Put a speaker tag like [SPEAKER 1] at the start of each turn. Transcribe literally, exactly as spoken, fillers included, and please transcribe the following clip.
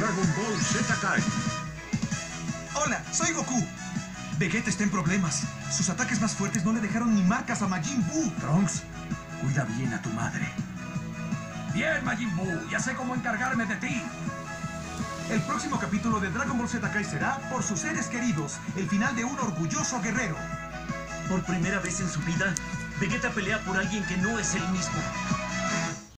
[SPEAKER 1] Dragon Ball Z Kai.
[SPEAKER 2] Hola, soy Goku. Vegeta está en problemas. Sus ataques más fuertes no le dejaron ni marcas a Majin Buu.
[SPEAKER 3] Trunks, cuida bien a tu madre.
[SPEAKER 4] Bien, Majin Buu, ya sé cómo encargarme de ti.
[SPEAKER 2] El próximo capítulo de Dragon Ball Z Kai será, por sus seres queridos, el final de un orgulloso guerrero.
[SPEAKER 5] Por primera vez en su vida, Vegeta pelea por alguien que no es él mismo.